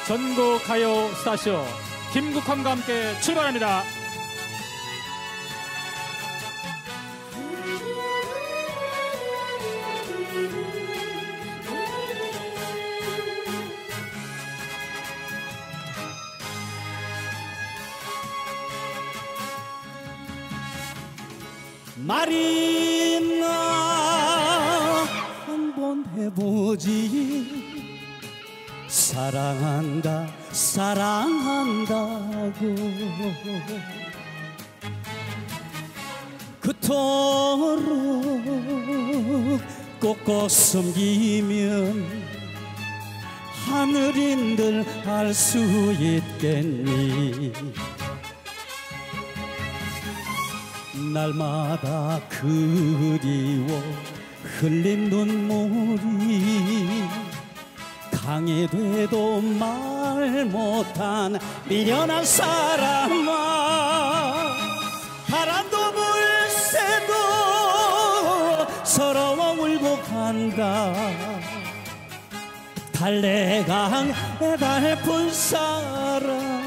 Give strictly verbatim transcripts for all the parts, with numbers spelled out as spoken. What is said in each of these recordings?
전국 가요 스타쇼 김국환과 함께 출발합니다. 말이나 한번 해보지. 사랑한다 사랑한다고 그토록 꼭꼭 숨기면 하늘인들 알 수 있겠니. 날마다 그리워 흘린 눈물이 강이 돼도 말 못한 미련한 사람아. 바람도 물새도 서러워 울고 간다. 달래강에 달픈 사람.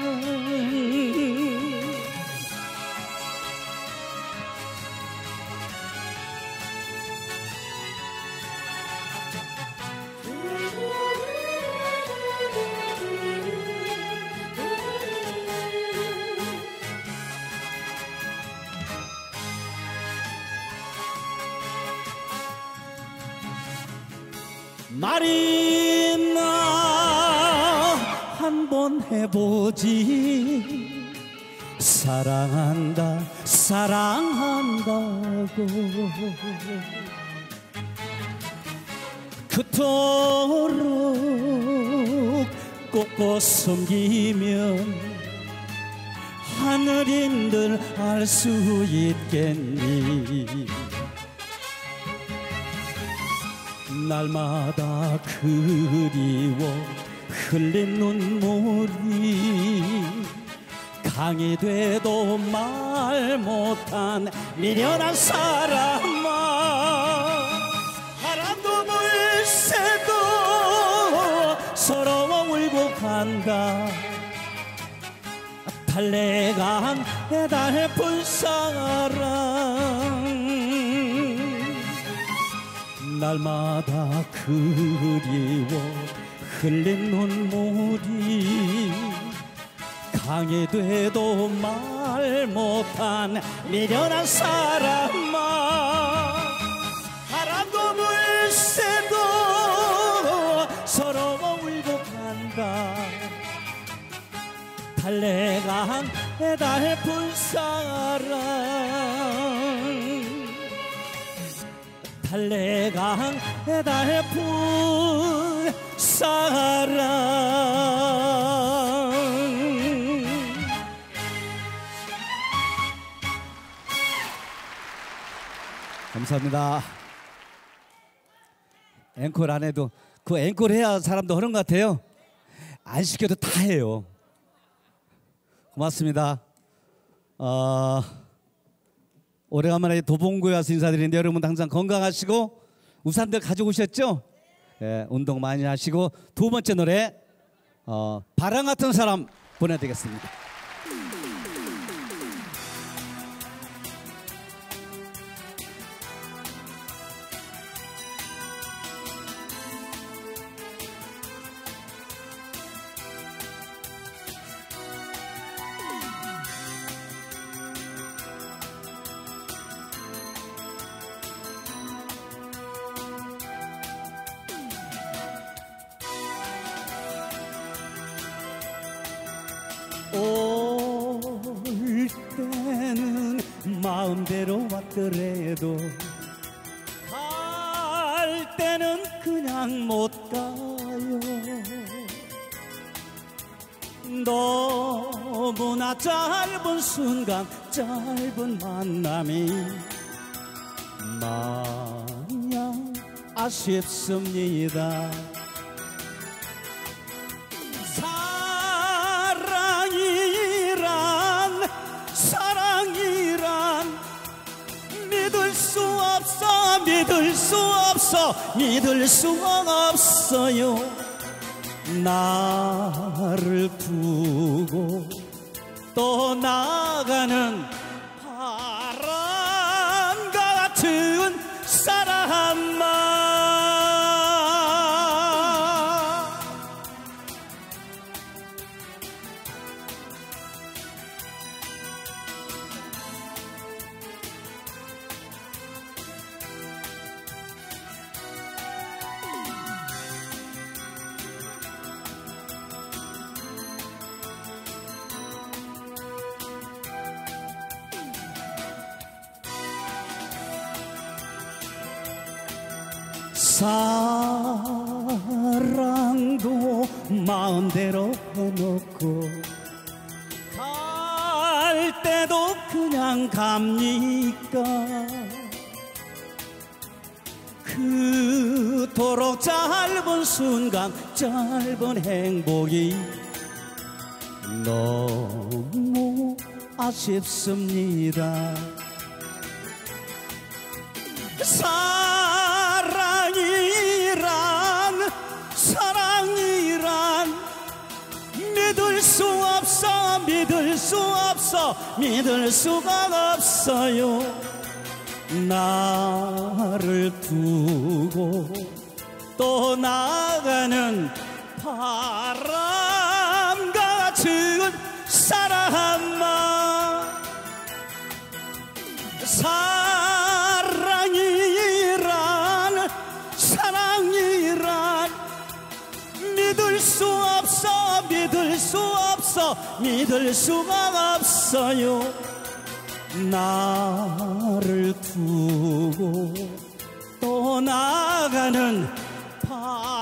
말이나 한번 해보지. 사랑한다 사랑한다고 그토록 꼭꼭 숨기면 하늘인들 알 수 있겠니. 날마다 그리워 흘린 눈물이 강이 돼도 말 못한 미련한 사람아. 바람도 물새도 서러워 울고 간다. 달래강에 달픈 사람. 날마다 그리워 흘린 눈물이 강이 돼도 말 못한 미련한 사람아. 바람도 물새도 서러워 울고 간다. 달래강에 달픈 사람. 달래강에 달픈 사람. 감사합니다. 앵콜 안 해도 그 앵콜 해야 사람도 하는 것 같아요. 안 시켜도 다 해요. 고맙습니다. 어... 오래간만에 도봉구에 와서 인사드리는데 여러분 항상 건강하시고 우산들 가져오셨죠? 예, 운동 많이 하시고 두 번째 노래 어, 바람 같은 사람 보내드리겠습니다. 올 때는 마음대로 왔더라도 갈 때는 그냥 못 가요. 너무나 짧은 순간 짧은 만남이 마냥 아쉽습니다. 사랑이란 믿을 수 없어 믿을 수 없어 믿을 수 없어요. 나를 두고 떠나가는 바람과 같은 사람아, 사랑도 마음대로 해놓고 갈 때도 그냥 갑니까? 그토록 짧은 순간 짧은 행복이 너무 아쉽습니다. 사랑이란 사랑이란 믿을 수 없어 믿을 수 없어 믿을 수가 없어요. 나를 두고 떠나가는 바람과 같은 사람아, 사랑이란 사랑이란 믿을 수 없어 믿을 수 없어 믿을 수가 없어요. 나를 두고 떠나가는 바